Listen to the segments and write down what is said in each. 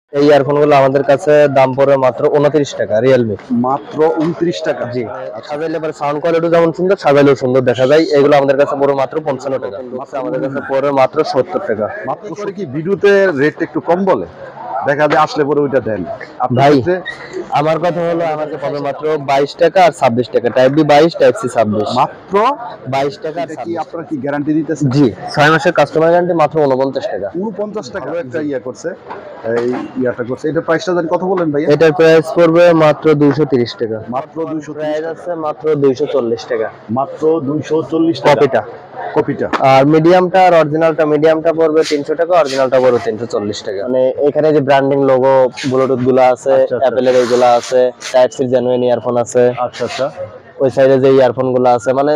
এই ইয়ারফোন গুলো আমাদের কাছে দাম পড়বে মাত্র 29 টাকা রিয়েলমি। মাত্র 29 টাকা। জি, সাজাইলে এবার সাউন্ড কোয়ালিটি যেমন সুন্দর, সাজাইলেও সুন্দর দেখা যায়। এগুলো আমাদের কাছে পড়বে মাত্র 55 টাকা। আমাদের কাছে পড়বে মাত্র 70 টাকা। মাত্র কি ভিডিওতে রেট একটু কম বলে, দেখা যায় আসলে পরে ওইটা দেন ভাই আমার কথা হলো আমার কাছে পাবে মাত্র 22 টাকা আর 26 টাকা। Type B 22, type C 26। মাত্র 22 টাকা। এটা কি আপনারা কি গ্যারান্টি দিতেছেন? জি, 6 মাসের কাস্টমার গ্যারান্টি মাত্র 49 টাকা। 49 টাকা একটা ইয়া করছে, এই ইয়াটা করছে। এটা প্রাইসটা জানি কত বলেন ভাই? এটার প্রাইস পড়বে মাত্র 230 টাকা। মাত্র 230 প্রাইস আছে মাত্র 240 টাকা। মাত্র 240 টাকা কপিটা। আর মিডিয়ামটা আর অরিজিনালটা, মিডিয়ামটা পড়বে 300 টাকা, অরিজিনালটা পড়বে 340 টাকা। মানে এখানে যে ব্র্যান্ডিং লোগো ব্লুটুথ গুলো আছে, অ্যাপেলের এইগুলো আছে, টাইপ সি জেনুইন ইয়ারফোন আছে। আচ্ছা আচ্ছা, ওই সাইডে যে ইয়ারফোন গুলো আছে মানে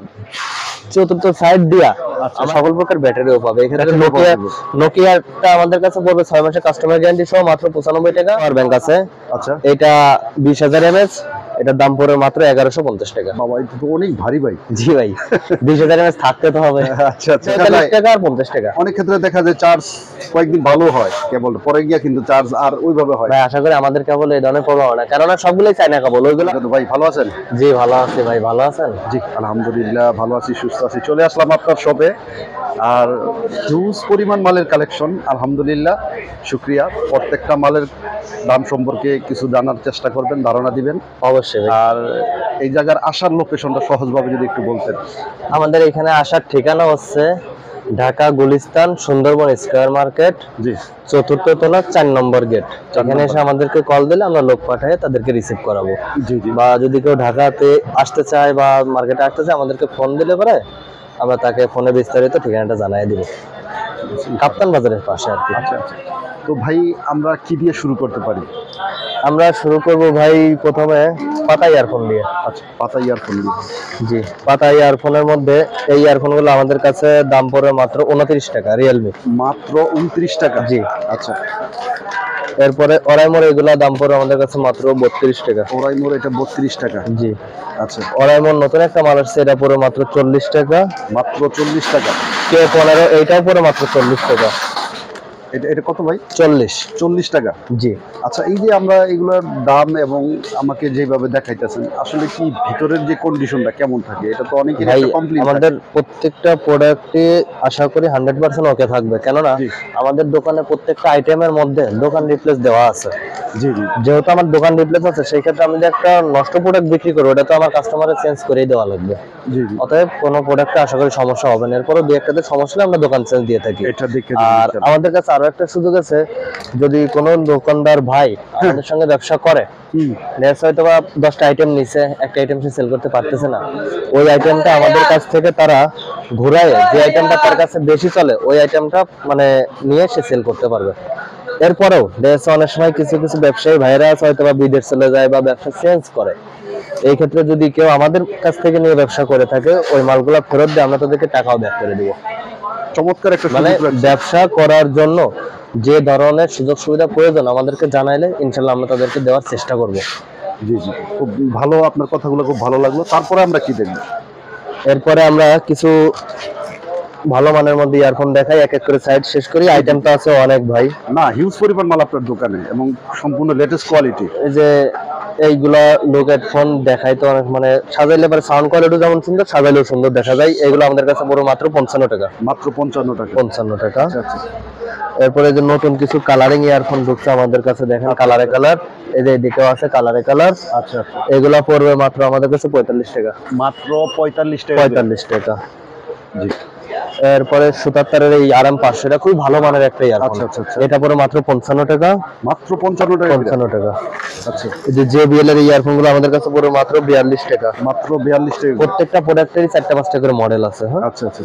চতুর্থ সাইড দিয়া সকল প্রকার ব্যাটারিও পাবে। এখানে নোকিয়াটা আমাদের কাছে পড়বে 6 মাসের কাস্টমার গ্যারান্টি সহ মাত্র 95 টাকা। আর ব্যাংক আছে। আচ্ছা, এটা 20,000 mAh, এটার দাম পড়বে মাত্র 1150 টাকা। বাবা এটা তো অনেক ভারী ভাই। জি ভাই, 20,000 mAh থাকতে তো হবে। আচ্ছা আচ্ছা, 40 টাকা আর 50 টাকা। অনেক ক্ষেত্রে দেখা যায় চার্জ কয়েকদিন ভালো হয়, কেবল পরে গিয়া কিন্তু চার্জ আর ওইভাবে হয়। ভাই আশা করি আমাদের কেবল এই ধরনের প্রবলেম হয় না, কারণ সবগুলোই চায়না কেবল ওইগুলো। ভাই ভালো আছেন? জি ভালো আছি ভাই, ভালো আছেন? জি আলহামদুলিল্লাহ ভালো আছি, সুস্থ আছি। চলে আসলাম আপনার শপে, আর হিউজ পরিমাণ মালের কালেকশন আলহামদুলিল্লাহ, শুকরিয়া। প্রত্যেকটা মালের দাম সম্পর্কে কিছু জানার চেষ্টা করবেন, ধারণা দিবেন অবশ্যই। আর এই জায়গার আসার লোকেশনটা সহজভাবে যদি একটু বলতেন। আমাদের এখানে আসার ঠিকানা হচ্ছে ঢাকা গুলিস্তান সুন্দরবন স্কয়ার মার্কেট, জি, 4th তলা 4 নম্বর গেট। এখানে এসে আমাদেরকে কল দিলে আমরা লোক পাঠিয়ে তাদেরকে রিসিভ করাবো। জি জি। বা যদি কেউ ঢাকাতে আসতে চায় বা মার্কেটে আসতে চায় আমাদেরকে ফোন দিলে পরে আমরা তাকে ফোনে বিস্তারিত ঠিকানাটা জানিয়ে দিব। কাপ্তান বাজারের পাশে আর কি। আচ্ছা আচ্ছা, তো ভাই আমরা কি দিয়ে শুরু করতে পারি? আমরা শুরু করব ভাই প্রথমে পাতা ইয়ারফোন দিয়ে। আচ্ছা, পাতা ইয়ারফোন দিয়ে। জি, পাতা ইয়ারফোনের মধ্যে এই ইয়ারফোনগুলো আমাদের কাছে দাম পড়বে মাত্র 29 টাকা রিয়েলমি। মাত্র 29 টাকা? জি। আচ্ছা, এরপরে অরাইমোর এগুলা দাম পড়বে আমাদের কাছে মাত্র 32 টাকা। অরাইমোর এটা 32 টাকা? জি। আচ্ছা, অরাইমোর নতুন একটা মাল আসছে, এটা পড়বে মাত্র 40 টাকা। মাত্র 40 টাকা। K15 এইটাও পড়বে মাত্র 40 টাকা। এটা কত ভাই? 40 টাকা? জি। আচ্ছা, এই যে আমরা এগুলোর দাম এবং আমাকে যেভাবে দেখাইতেছেন, আসলে কি ভিতরের যে কন্ডিশনটা কেমন থাকে? এটা তো অনেকের একটা কমপ্লেইন। আমাদের প্রত্যেকটা প্রোডাক্টে আশা করি 100% ওকে থাকবে, কেননা আমাদের দোকানে প্রত্যেকটা আইটেমের মধ্যে দোকান রিপ্লেস দেওয়া আছে। জি জি। যেহেতু আমার দোকান রিপ্লেস আছে, সেই ক্ষেত্রে আমি যে একটা নষ্ট প্রোডাক্ট বিক্রি করবো, এটা তো আমার কাস্টমারের চেঞ্জ করেই দেওয়া লাগবে। জি জি। অতএব কোনো প্রোডাক্টে আশা করি সমস্যা হবে না। এরপরও দুই একটাতে সমস্যা হলে আমরা দোকান চেঞ্জ দিয়ে থাকি। এটা দেখে। আর আমাদের কাছে আরো একটা সুযোগ আছে, যদি কোনো দোকানদার ভাই আমাদের সঙ্গে ব্যবসা করে, হয়তো বা 10টা আইটেম নিছে, একটা আইটেম সে সেল করতে পারতেছে না, ওই আইটেমটা আমাদের কাছ থেকে তারা ঘুরায় যে আইটেমটা তার কাছে বেশি চলে ওই আইটেমটা মানে নিয়ে সে সেল করতে পারবে। এরপরেও দেশে অনেক সময় কিছু কিছু ব্যবসায়ী ভাইরা আছে হয়তো বা বিদেশ চলে যায় বা ব্যবসা চেঞ্জ করে। এই ক্ষেত্রে যদি কেউ আমাদের কাছ থেকে নিয়ে ব্যবসা করে থাকে, ওই মালগুলো ফেরত দিয়ে আমরা তাদেরকে টাকাও ব্যাক করে দিব। চমৎকার একটা মানে ব্যবসা করার জন্য যে ধরনের সুযোগ সুবিধা প্রয়োজন আমাদেরকে জানাইলে ইনশাল্লাহ আমরা তাদেরকে দেওয়ার চেষ্টা করব। জি জি, খুব ভালো, আপনার কথাগুলো খুব ভালো লাগলো। তারপরে আমরা কি দেখব? এরপরে আমরা কিছু ভালো মানের মধ্যে ইয়ারফোন দেখাই, এক এক করে সাইড শেষ করি। আইটেমটা আছে অনেক ভাই, না হিউজ পরিমাণ মাল আপনার দোকানে এবং সম্পূর্ণ লেটেস্ট কোয়ালিটি। এই যে এইগুলা লোক হেডফোন দেখাই তো অনেক মানে সাজাইলে পরে সাউন্ড কোয়ালিটি যেমন সুন্দর, সাজাইলেও সুন্দর দেখা যায়। এগুলো আমাদের কাছে পুরো মাত্র 55 টাকা। মাত্র 55 টাকা? 55 টাকা। আচ্ছা। এরপরে যে নতুন কিছু কালারিং ইয়ারফোন ঢুকছে আমাদের কাছে, দেখেন কালারে কালার, এই যে এদিকেও আছে কালারে কালার। আচ্ছা, এগুলা পড়বে মাত্র আমাদের কাছে 45 টাকা। মাত্র 45 টাকা? 45 টাকা। জি। এরপরে সুতার তারের এই RM 500, এটা খুব ভালো মানের একটা ইয়ারফোন। আচ্ছা আচ্ছা, এটা পড়ে মাত্র 55 টাকা। মাত্র 55 টাকা? 55 টাকা। আচ্ছা, এই যে JBL এর ইয়ারফোন গুলো আমাদের কাছে পড়ে মাত্র 42 টাকা। মাত্র 42 টাকা? প্রত্যেকটা প্রোডাক্টেরই 4টা-5টা করে মডেল আছে। হ্যাঁ, আচ্ছা আচ্ছা।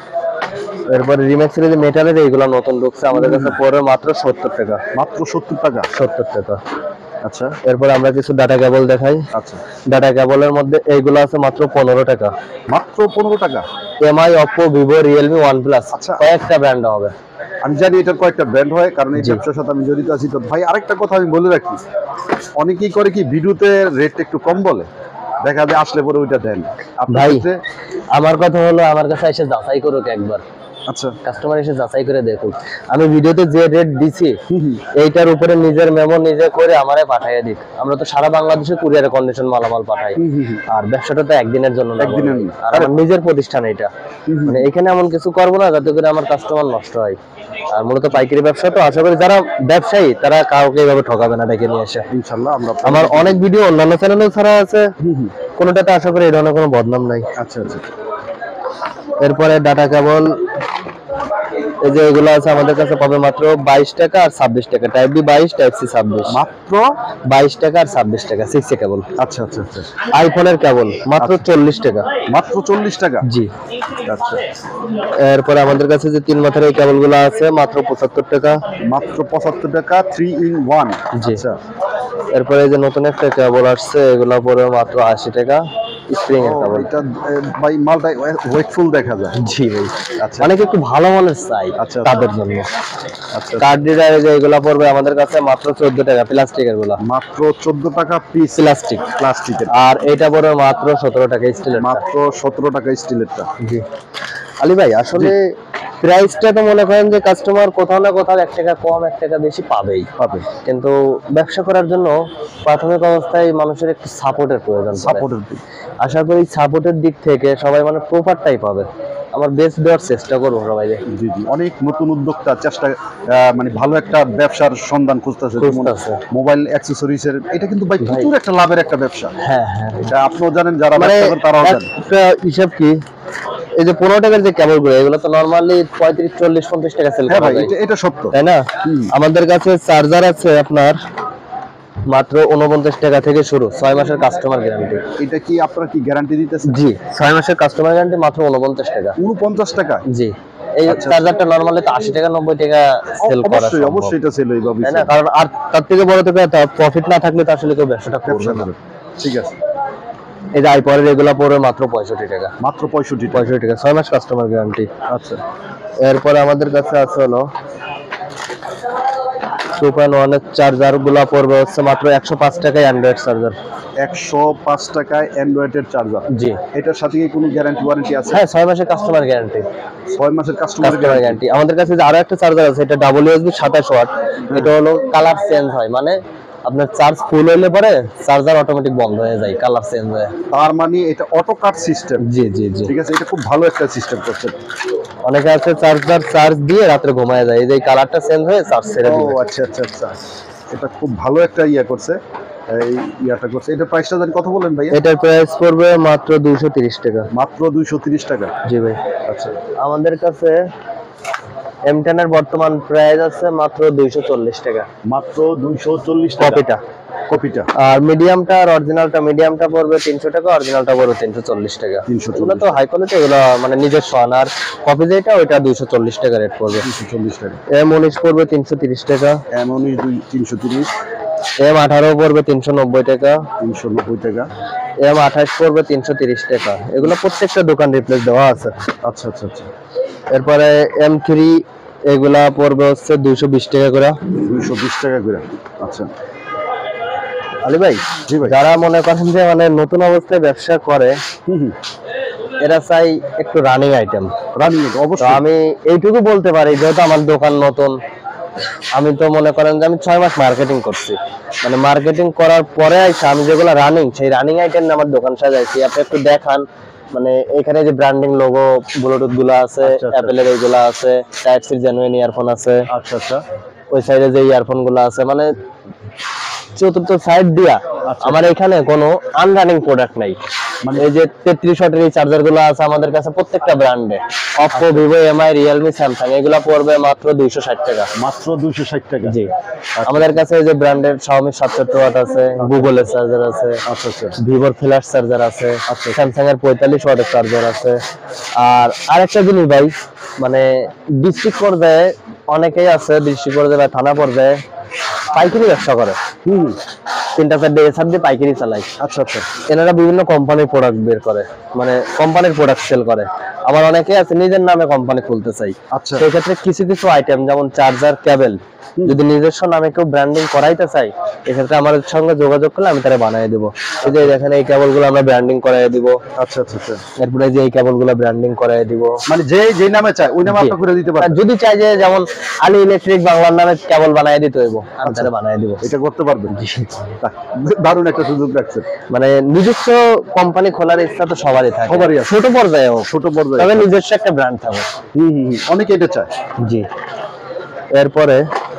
এরপরে রিম্যাক্স এর যে মেটালের এইগুলো নতুন ঢুকছে আমাদের কাছে পড়ে মাত্র 70 টাকা। মাত্র 70 টাকা? 70 টাকা। আচ্ছা, এরপর আমরা কিছু ডাটা কেবল দেখাই। আচ্ছা, ডাটা কেবলের মধ্যে এইগুলো আছে মাত্র 15 টাকা। মাত্র 15 টাকা? MI, Oppo, Vivo, Realme, OnePlus, আচ্ছা, কয়েকটা ব্র্যান্ড হবে। আমি জানি এটার কয়েকটা ব্র্যান্ড হয়, কারণ এই ব্যবসার সাথে আমি জড়িত আছি। তো ভাই আরেকটা কথা আমি বলে রাখি, অনেকেই করে কি ভিডিওতে রেট একটু কম বলে, দেখা যায় আসলে পরে ওইটা দেন। ভাই আমার কথা হলো আমার কাছে এসে যাচাই করুক একবার, আচ্ছা কাস্টমার এসে যাচাই করে দেখুক। আমি ভিডিওতে যে রেট দিছি এইটার উপরে নিজের মেমো নিজে করে আমারে পাঠিয়ে দিক। আমরা তো সারা বাংলাদেশে কুরিয়ারে কন্ডিশন মালামাল পাঠাই। আর ব্যবসাটা তো একদিনের জন্য না, একদিনের না। আর আমার নিজের প্রতিষ্ঠান এটা, মানে এখানে এমন কিছু করবো না যাতে করে আমার কাস্টমার নষ্ট হয়। আর মূলত পাইকারি ব্যবসা তো আশা করি যারা ব্যবসায়ী তারা কাউকে এইভাবে ঠকাবে না ডেকে নিয়ে এসে। ইনশাআল্লাহ আমরা আমার অনেক ভিডিও অন্যান্য চ্যানেলেও ছাড়া আছে, কোনোটাতে আশা করি এই ধরনের কোনো বদনাম নাই। আচ্ছা আচ্ছা এরপরে ডাটা কেবল এই যে এগুলো আছে আমাদের কাছে পাবে মাত্র 22 টাকা আর 26 টাকা। Type B 22, type C 26। মাত্র 22 টাকা আর 26 টাকা 6 কেবল। আচ্ছা আচ্ছা আচ্ছা আইফোনের কেবল মাত্র 40 টাকা। মাত্র 40 টাকা। জি। আচ্ছা এরপরে আমাদের কাছে যে 3 মাথার এই কেবলগুলো আছে মাত্র 75 টাকা। মাত্র 75 টাকা 3 in 1। জি। আচ্ছা এরপরে এই যে নতুন একটা কেবল আসছে, এগুলো পড়ে মাত্র 80 টাকা। স্প্রিং এর কেবল। এটা ভাই মালটা ওয়েটফুল দেখা যায়। জি ভাই। আচ্ছা অনেকে একটু ভালো মানের চাই আচ্ছা তাদের জন্য। আচ্ছা কার্ড রিডার যে এগুলো পড়বে আমাদের কাছে মাত্র 14 টাকা প্লাস্টিকের গুলা। মাত্র 14 টাকা পিস প্লাস্টিকের। আর এটা পড়বে মাত্র 17 টাকা স্টিলের। মাত্র 17 টাকা স্টিলেরটা। জি। আলী ভাই আসলে প্রাইসটা তো মনে করেন যে কাস্টমার কোথাও না কোথাও 1 টাকা কম 1 টাকা বেশি পাবে, কিন্তু ব্যবসা করার জন্য প্রাথমিক অবস্থায় মানুষের একটু সাপোর্টের প্রয়োজন। সাপোর্টের আশা করি সাপোর্টের দিক থেকে সবাই মানে প্রপারটাই পাবে। আমার বেস্ট দেওয়ার চেষ্টা করবো সবাই। জি জি অনেক নতুন উদ্যোক্তা চেষ্টা মানে ভালো একটা ব্যবসার সন্ধান খুঁজতেছে। মোবাইল অ্যাকসেসরিজ এর এটা কিন্তু ভাই প্রচুর একটা লাভের একটা ব্যবসা। হ্যাঁ হ্যাঁ এটা আপনিও জানেন, যারা মানে ব্যবসা করেন তারাও জানেন। একটা হিসাব কি, এই যে 15 টাকার যে কেবল গুলো এগুলো তো নরমালি 35, 40, 50 টাকা সেল করা যায়। এটা সত্য, তাই না? আমাদের কাছে চার্জার আছে আপনার মাত্র 49 টাকা থেকে শুরু, 6 মাসের কাস্টমার গ্যারান্টি। এটা কি আপনারা কি গ্যারান্টি দিতেছেন? জি, 6 মাসের কাস্টমার গ্যারান্টি মাত্র 49 টাকা। 49 টাকা? জি। এই চার্জারটা নরমালি তো 80 টাকা 90 টাকা সেল করা সম্ভব। অবশ্যই এটা সেল হইবে, তাই না? কারণ আর তার থেকে বড় তো প্রফিট না থাকলে তো আসলে কেউ ব্যবসাটা করবে না। ঠিক আছে। এই যে আইপডের এগুলা পড়বে মাত্র 65 টাকা। মাত্র 65 টাকা, 6 মাস কাস্টমার গ্যারান্টি। আচ্ছা। এরপরে আমাদের কাছে আছে হলো 2.1 এর চার্জার গুলা পড়বে হচ্ছে মাত্র 105 টাকায় অ্যান্ড্রয়েড চার্জার। 105 টাকায় অ্যান্ড্রয়েডের চার্জার। জি। এটার সাথে কি কোনো গ্যারান্টি ওয়ারেন্টি আছে? হ্যাঁ, 6 মাসের কাস্টমার গ্যারান্টি। 6 মাসের কাস্টমার গ্যারান্টি। আমাদের কাছে যে আরো একটা চার্জার আছে, এটা ডাবল ইউএসবি 27 ওয়াট। এটা হলো কালার চেঞ্জ হয়, মানে আপনার চার্জ ফুল হইলে পরে চার্জার অটোমেটিক বন্ধ হয়ে যায়, কালার চেঞ্জ হয়। তার মানে এটা অটো কাট সিস্টেম। জি জি জি। ঠিক আছে, এটা খুব ভালো একটা সিস্টেম করছে। অনেকে আছে চার্জার চার্জ দিয়ে রাতে ঘুমায় যায়, এই যে কালারটা চেঞ্জ হয়ে চার্জ ছেড়ে দিবে। ও আচ্ছা আচ্ছা আচ্ছা, এটা খুব ভালো একটা করছে, এই ইয়াটা করছে। এটা প্রাইসটা জানি কত বলেন ভাই? এটার প্রাইস পড়বে মাত্র 230 টাকা। মাত্র 230 টাকা? জি ভাই। আচ্ছা। আমাদের কাছে M10 এর বর্তমান প্রাইস আছে মাত্র 240 টাকা। মাত্র 240 টাকা কপিটা। আর মিডিয়ামটা আর অরিজিনালটা, মিডিয়ামটা পড়বে 300 টাকা, অরিজিনালটা পড়বে 340 টাকা। এগুলো তো হাই কোয়ালিটি, এগুলো মানে নিজস্ব। আর কপি যেটা ওইটা 240 টাকা রেট পড়বে। 240 টাকা। M19 পড়বে 330 টাকা। M19 330। M18 পড়বে 390 টাকা। 390 টাকা। M28 পড়বে 330 টাকা। এগুলো প্রত্যেকটা দোকান রিপ্লেস দেওয়া আছে। আচ্ছা আচ্ছা আচ্ছা। এরপরে M3 এগুলা পড়বে হচ্ছে 220 টাকা করে। 220 টাকা করে। আচ্ছা। আলী ভাই, জি ভাই, যারা মনে করেন যে মানে নতুন অবস্থায় ব্যবসা করে এরা চাই একটু রানিং আইটেম। রানিং অবশ্যই। আমি এইটুকু বলতে পারি, যেহেতু আমার দোকান নতুন, আমি তো মনে করেন যে আমি 6 মাস মার্কেটিং করছি। মানে মার্কেটিং করার পরে আমি যেগুলো রানিং, সেই রানিং আইটেম আমার দোকান সাজাইছি। আপনি একটু দেখান, মানে এখানে যে ব্র্যান্ডিং লোগো ব্লুটুথ গুলো আছে, অ্যাপেলের এইগুলো আছে, টাইপ সি জেনুইন ইয়ারফোন আছে। আচ্ছা আচ্ছা। ওই সাইডে যে ইয়ারফোন গুলো আছে, মানে চতুর্থ সাইড দিয়া আমার এখানে কোনো আনরানিং প্রোডাক্ট নাই। মানে এই যে 33 ওয়াটের এই চার্জার গুলো আছে আমাদের কাছে প্রত্যেকটা ব্র্যান্ডে, Oppo, Vivo, MI, Realme, Samsung, এগুলা পড়বে মাত্র 260 টাকা। মাত্র 260 টাকা? জি। আমাদের কাছে এই যে ব্র্যান্ডের Xiaomi 77 ওয়াট আছে, Google এর চার্জার আছে, আচ্ছা আচ্ছা, Vivo ফ্ল্যাশ চার্জার আছে, Samsung এর 45 ওয়াটের চার্জার আছে। আর আরেকটা জিনিস ভাই, মানে ডিস্ট্রিক্ট পর্যায়ে অনেকেই আছে, ডিস্ট্রিক্ট পর্যায়ে বা থানা পর্যায়ে পাইকারি ব্যবসা করে। 3-4 এসব দিয়ে পাইকারি চালাই। আচ্ছা আচ্ছা। এনারা বিভিন্ন কোম্পানির প্রোডাক্ট বের করে, মানে কোম্পানির প্রোডাক্ট সেল করে। আবার অনেকে আছে নিজের নামে কোম্পানি খুলতে চাই। আচ্ছা। সেই ক্ষেত্রে কিছু কিছু আইটেম যেমন চার্জার, কেবল যদি নিজস্ব নামে কেউ ব্র্যান্ডিং করাইতে চাই এক্ষেত্রে আমাদের সঙ্গে যোগাযোগ করলে আমি তারা বানিয়ে দিব। এই যে দেখেন এই কেবলগুলো আমরা ব্র্যান্ডিং করাই দিব। আচ্ছা আচ্ছা আচ্ছা। এরপরে যে এই কেবলগুলো ব্র্যান্ডিং করাই দিব, মানে যে নামে চায় ওই নামে আপনি করে দিতে আর পারেন। যদি চাই যে যেমন আলী ইলেকট্রিক বাংলার নামে কেবল বানিয়ে দিতে হইব, আমি তারা বানিয়ে দিব। এটা করতে পারবেন? দারুণ একটা সুযোগ রাখছেন। মানে নিজস্ব কোম্পানি খোলার ইচ্ছা তো সবারই থাকে, সবারই আছে। ছোট পর্যায়ে হোক, ছোট পর্যায়ে তবে নিজস্ব একটা ব্র্যান্ড থাকবে। অনেকে এটা চায়। জি। এরপরে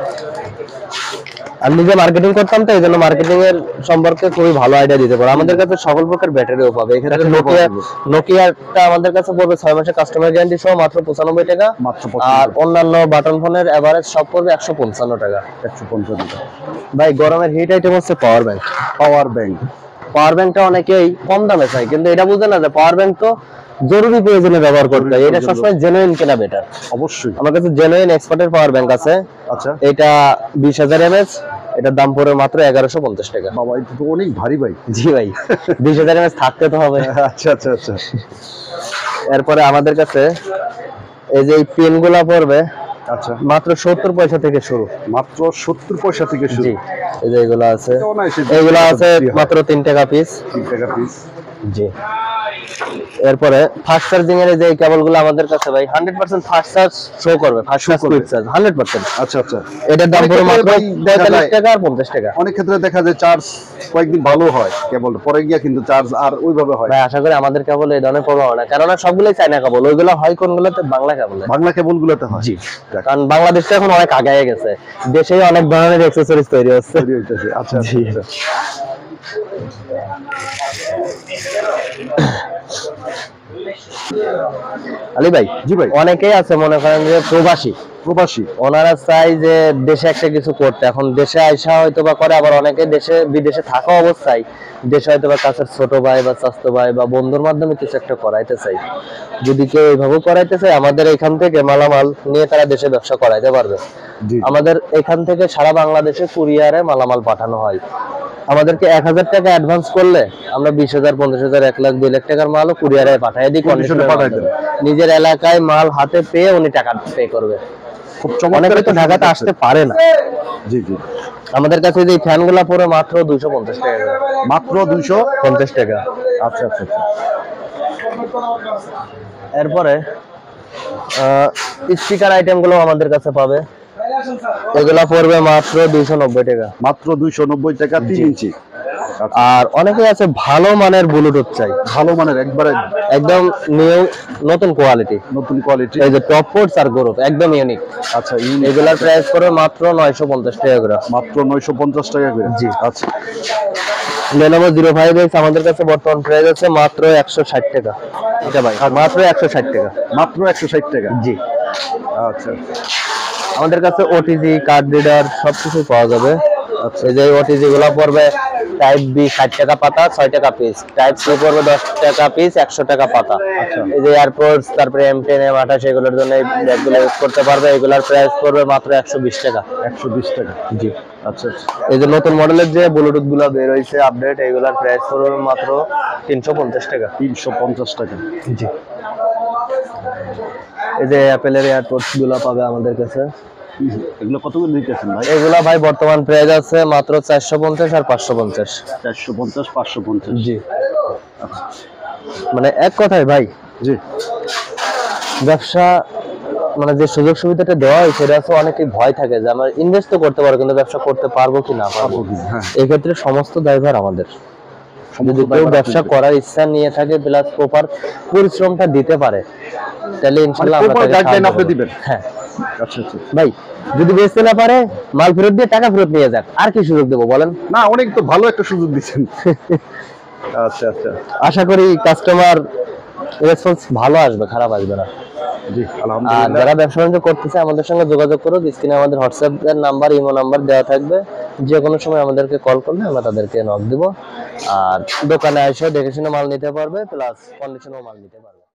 আমি নিজে মার্কেটিং করতাম তো এই জন্য মার্কেটিং এর সম্পর্কে খুবই ভালো আইডিয়া দিতে পারবো। আমাদের কাছে সকল প্রকার ব্যাটারিও পাবে। এক্ষেত্রে নোকিয়াটা আমাদের কাছে পড়বে 6 মাসের কাস্টমার গ্যারান্টি সহ মাত্র 95 টাকা, মাত্র আর অন্যান্য বাটন ফোনের এভারেজ সব পড়বে 155 টাকা। 150 টাকা। ভাই গরমের হিট আইটেম হচ্ছে পাওয়ার ব্যাংক। পাওয়ার ব্যাংক, পাওয়ার ব্যাংকটা অনেকেই কম দামে চায়, কিন্তু এটা বুঝে না যে পাওয়ার ব্যাংক তো জরুরি প্রয়োজনে ব্যবহার করতে হয়। এটা সবসময় জেনুইন কেনা বেটার। অবশ্যই আমার কাছে জেনুইন এক্সপার্টের পাওয়ার ব্যাংক আছে। আচ্ছা। এটা 20,000 mAh, এটার দাম পড়ে মাত্র 1150 টাকা। বাবা এটা তো অনেক ভারী ভাই। জি ভাই, 20,000 mAh থাকতে তো হবে। আচ্ছা আচ্ছা আচ্ছা। এরপরে আমাদের কাছে এই যে পেন গুলা পড়বে আচ্ছা মাত্র 70 পয়সা থেকে শুরু। মাত্র 70 পয়সা থেকে শুরু। জি, এই যে এগুলো আছে, এটাও না, এগুলো আছে মাত্র 3 টাকা পিস। 3 টাকা পিস। জি। এরপরে ফাস্ট চার্জিং এর যে কেবলগুলো আমাদের কাছে ভাই 100% ফাস্ট চার্জ শো করবে, ফাস্ট চার্জ কুইক চার্জ 100%। আচ্ছা আচ্ছা। এটার দাম পড়ে মাত্র ভাই 43 টাকা আর 50 টাকা। অনেক ক্ষেত্রে দেখা যায় চার্জ কয়েকদিন ভালো হয়, কেবল পরে গিয়া কিন্তু চার্জ আর ওইভাবে হয়। ভাই আশা করি আমাদের কেবল এই ধরনের প্রবলেম হয় না, কারণ সবগুলোই চায়না কেবল। ওইগুলো হয় কোনগুলোতে? বাংলা কেবল। বাংলা কেবল গুলোতে হয়। জি, কারণ বাংলাদেশটা এখন অনেক আগায় গেছে, দেশেই অনেক ধরনের অ্যাকসেসরিজ তৈরি হচ্ছে। তৈরি হইতেছে। আচ্ছা জি। আচ্ছা। আলী ভাই, জি ভাই। অনেকেই আছে মনে করেন যে প্রবাসী, ওনারা চাই যে দেশে একটা কিছু করতে, এখন দেশে আইসা হয়তো বা করে, আবার অনেকে দেশে বিদেশে থাকা অবস্থায় দেশে হয়তো বা কাছের ছোট ভাই বা চাচতো ভাই বা বন্ধুর মাধ্যমে কিছু একটা করাইতে চাই। যদি কেউ এইভাবে করাইতে চায় আমাদের এখান থেকে মালামাল নিয়ে তারা দেশে ব্যবসা করাইতে পারবে। আমাদের এখান থেকে সারা বাংলাদেশে কুরিয়ারে মালামাল পাঠানো হয়। আমাদেরকে 1000 টাকা অ্যাডভান্স করলে আমরা 20,000, 50,000, 1 লাখ, 2 লাখ টাকার মালও কুরিয়ারে পাঠিয়ে দিই। কন্ডিশনে পাঠিয়ে দেন, নিজের এলাকায় মাল হাতে পেয়ে উনি টাকা পে করবে। খুব চমৎকার। অনেকে তো ঢাকাতে আসতে পারে না। জি জি। আমাদের কাছে যে ফ্যানগুলো পড়ে মাত্র 250 টাকা। মাত্র 250 টাকা। আচ্ছা আচ্ছা। এরপরে স্পিকার আইটেম গুলো আমাদের কাছে পাবে, এগুলা পড়বে মাত্র 290 টাকা। মাত্র 290 টাকা 3 ইঞ্চি। আর অনেকে আছে ভালো মানের ব্লুটুথ চাই, ভালো মানের একবারে একদম নিউ নতুন কোয়ালিটি, এই যে টপ পোর্টস আর গ্রুপ একদম ইউনিক। আচ্ছা, এগুলার প্রাইস পড়বে মাত্র 950 টাকা করে। মাত্র 950 টাকা করে। জি। আচ্ছা। Lenovo 05X আমাদের কাছে বর্তমান প্রাইস আছে মাত্র 160 টাকা। এটা ভাই মাত্র 160 টাকা। মাত্র 160 টাকা। জি। আচ্ছা। আমাদের কাছে ওটিজি কার্ড রিডার সবকিছু পাওয়া যাবে। আচ্ছা, এই যে ওটিজি গুলো পড়বে টাইপ বি 60 টাকা পাতা, 6 টাকা পিস। টাইপ সি পড়বে 10 টাকা পিস, 100 টাকা পাতা। এই যে এয়ারপোর্টস, তারপরে M10, M28 এগুলোর জন্য এই ব্যাগগুলো ইউজ করতে পারবে। এগুলোর প্রাইস পড়বে মাত্র 120 টাকা। 120 টাকা। জি। আচ্ছা। এই যে নতুন মডেলের যে ব্লুটুথ গুলো বের হইছে আপডেট, এগুলোর প্রাইস পড়বে মাত্র 350 টাকা। 350 টাকা। জি। এই যে অ্যাপেলের এয়ারপোর্টস গুলো পাবে আমাদের কাছে। এগুলো কত করে দিতেছেন ভাই? এগুলা ভাই বর্তমান প্রাইস আছে মাত্র 450 আর 550। 450, 550। জি। মানে এক কথায় ভাই, জি, ব্যবসা মানে যে সুযোগ সুবিধাটা দেওয়া হয় সেটা আছে, অনেকে ভয় থাকে যে আমরা ইনভেস্ট তো করতে পারবো কিন্তু ব্যবসা করতে পারবো কি না পারবো। এই ক্ষেত্রে সমস্ত দায়ভার আমাদের। যদি কেউ ব্যবসা করার ইচ্ছা নিয়ে থাকে প্লাস প্রপার পরিশ্রমটা দিতে পারে তাহলে ইনশাআল্লাহ আমরা তাকে গাইডলাইন আপনি দিবেন। হ্যাঁ। আচ্ছা আচ্ছা ভাই যদি বেচতে না পারে মাল ফেরত দিয়ে টাকা ফেরত নিয়ে যাক, আর কি সুযোগ দেবো বলেন? না, অনেক তো ভালো একটা সুযোগ দিচ্ছেন। আচ্ছা আচ্ছা। আশা করি কাস্টমার রেসপন্স ভালো আসবে, খারাপ আসবে না। জি, আর আলহামদুলিল্লাহ। যারা ব্যবসা বাণিজ্য করতেছে আমাদের সঙ্গে যোগাযোগ করো, স্ক্রিনে আমাদের হোয়াটসঅ্যাপ এর নাম্বার, ইমো নাম্বার দেওয়া থাকবে। যে কোনো সময় আমাদেরকে কল করলে আমরা তাদেরকে নক দিব। আর দোকানে এসে দেখে শুনে মাল নিতে পারবে, প্লাস কন্ডিশনেও মাল নিতে পারবে।